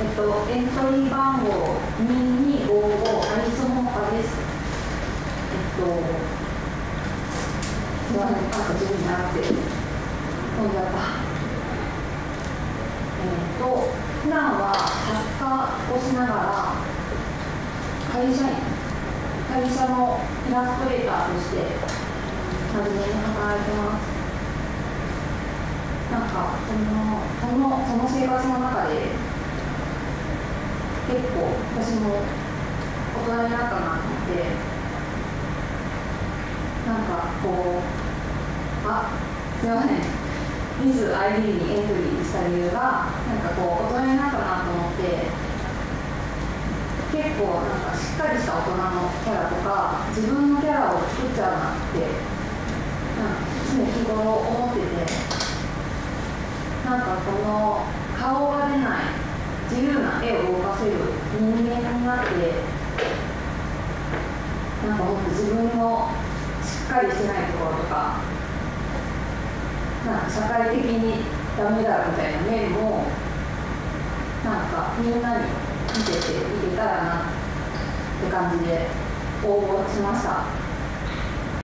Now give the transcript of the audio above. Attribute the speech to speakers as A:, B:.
A: エントリー番号2255アリソモカです。すみません、自分じゃなくて飛んじゃった。普段は作家をしながら会社のイラストレーターとして真面目に働いてます。なんかその生活の中で結構私も大人になったなと思って、なんかこうすいません、ミス ID にエントリーした理由がなんかこう大人になったなと思って、結構なんかしっかりした大人のキャラとか自分のキャラを作っちゃうなってなんか常日頃思ってて、なんかこの顔が出ない自由な絵を動かせる人間になって、なんかもっと自分のしっかりしてないところとか、なんか社会的にダメだみたいな面もなんかみんなに見せていけたらなって感じで応募しました。